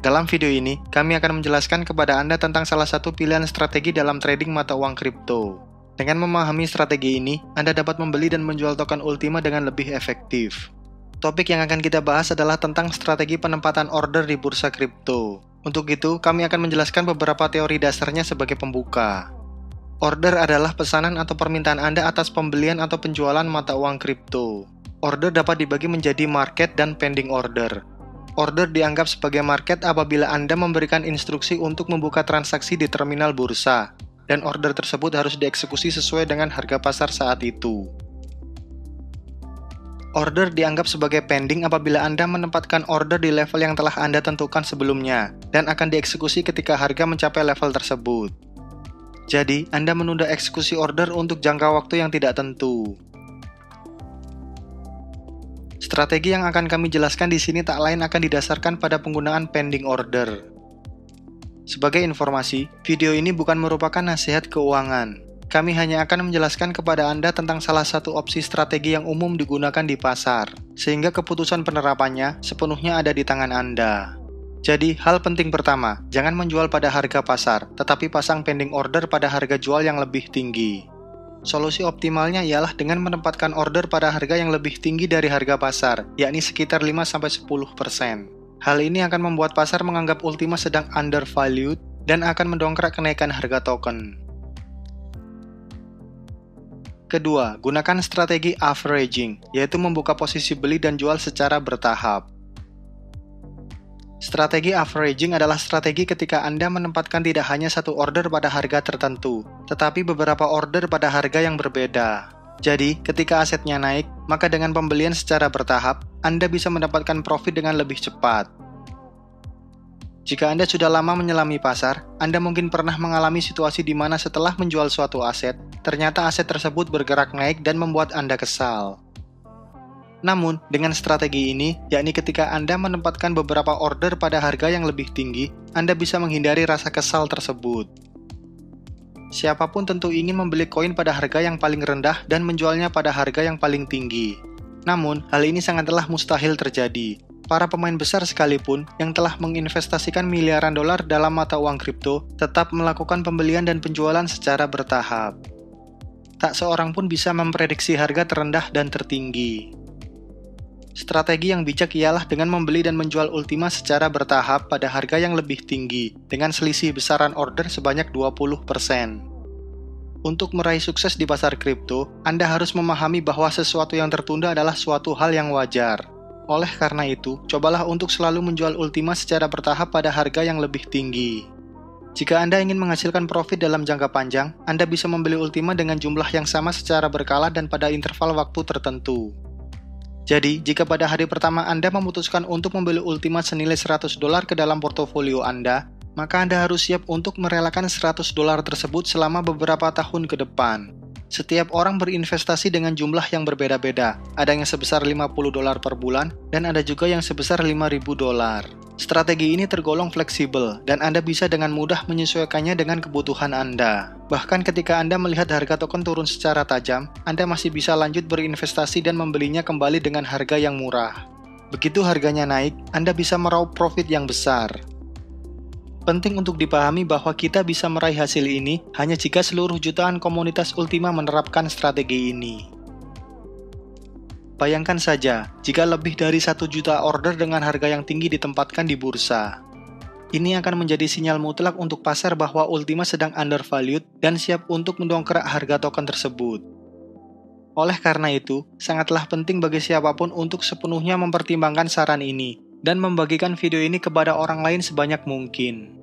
Dalam video ini, kami akan menjelaskan kepada Anda tentang salah satu pilihan strategi dalam trading mata uang kripto. Dengan memahami strategi ini, Anda dapat membeli dan menjual token Ultima dengan lebih efektif. Topik yang akan kita bahas adalah tentang strategi penempatan order di bursa kripto. Untuk itu, kami akan menjelaskan beberapa teori dasarnya sebagai pembuka. Order adalah pesanan atau permintaan Anda atas pembelian atau penjualan mata uang kripto. Order dapat dibagi menjadi market dan pending order. Order dianggap sebagai market apabila Anda memberikan instruksi untuk membuka transaksi di terminal bursa, dan order tersebut harus dieksekusi sesuai dengan harga pasar saat itu. Order dianggap sebagai pending apabila Anda menempatkan order di level yang telah Anda tentukan sebelumnya, dan akan dieksekusi ketika harga mencapai level tersebut. Jadi, Anda menunda eksekusi order untuk jangka waktu yang tidak tentu. Strategi yang akan kami jelaskan di sini tak lain akan didasarkan pada penggunaan pending order. Sebagai informasi, video ini bukan merupakan nasihat keuangan. Kami hanya akan menjelaskan kepada Anda tentang salah satu opsi strategi yang umum digunakan di pasar, sehingga keputusan penerapannya sepenuhnya ada di tangan Anda. Jadi, hal penting pertama, jangan menjual pada harga pasar, tetapi pasang pending order pada harga jual yang lebih tinggi. Solusi optimalnya ialah dengan menempatkan order pada harga yang lebih tinggi dari harga pasar, yakni sekitar 5-10%. Hal ini akan membuat pasar menganggap Ultima sedang undervalued dan akan mendongkrak kenaikan harga token. Kedua, gunakan strategi averaging, yaitu membuka posisi beli dan jual secara bertahap. Strategi averaging adalah strategi ketika Anda menempatkan tidak hanya satu order pada harga tertentu, tetapi beberapa order pada harga yang berbeda. Jadi, ketika asetnya naik, maka dengan pembelian secara bertahap, Anda bisa mendapatkan profit dengan lebih cepat. Jika Anda sudah lama menyelami pasar, Anda mungkin pernah mengalami situasi di mana setelah menjual suatu aset, ternyata aset tersebut bergerak naik dan membuat Anda kesal. Namun, dengan strategi ini, yakni ketika Anda menempatkan beberapa order pada harga yang lebih tinggi, Anda bisa menghindari rasa kesal tersebut. Siapapun tentu ingin membeli koin pada harga yang paling rendah dan menjualnya pada harga yang paling tinggi. Namun, hal ini sangatlah mustahil terjadi. Para pemain besar sekalipun yang telah menginvestasikan miliaran dolar dalam mata uang kripto tetap melakukan pembelian dan penjualan secara bertahap. Tak seorang pun bisa memprediksi harga terendah dan tertinggi. Strategi yang bijak ialah dengan membeli dan menjual Ultima secara bertahap pada harga yang lebih tinggi, dengan selisih besaran order sebanyak 20%. Untuk meraih sukses di pasar kripto, Anda harus memahami bahwa sesuatu yang tertunda adalah suatu hal yang wajar. Oleh karena itu, cobalah untuk selalu menjual Ultima secara bertahap pada harga yang lebih tinggi. Jika Anda ingin menghasilkan profit dalam jangka panjang, Anda bisa membeli Ultima dengan jumlah yang sama secara berkala dan pada interval waktu tertentu. Jadi, jika pada hari pertama Anda memutuskan untuk membeli Ultima senilai $100 ke dalam portofolio Anda, maka Anda harus siap untuk merelakan $100 tersebut selama beberapa tahun ke depan. Setiap orang berinvestasi dengan jumlah yang berbeda-beda, ada yang sebesar $50 per bulan, dan ada juga yang sebesar $5.000. Strategi ini tergolong fleksibel, dan Anda bisa dengan mudah menyesuaikannya dengan kebutuhan Anda. Bahkan ketika Anda melihat harga token turun secara tajam, Anda masih bisa lanjut berinvestasi dan membelinya kembali dengan harga yang murah. Begitu harganya naik, Anda bisa meraup profit yang besar. Penting untuk dipahami bahwa kita bisa meraih hasil ini hanya jika seluruh jutaan komunitas Ultima menerapkan strategi ini. Bayangkan saja, jika lebih dari 1 juta order dengan harga yang tinggi ditempatkan di bursa. Ini akan menjadi sinyal mutlak untuk pasar bahwa Ultima sedang undervalued dan siap untuk mendongkrak harga token tersebut. Oleh karena itu, sangatlah penting bagi siapapun untuk sepenuhnya mempertimbangkan saran ini dan membagikan video ini kepada orang lain sebanyak mungkin.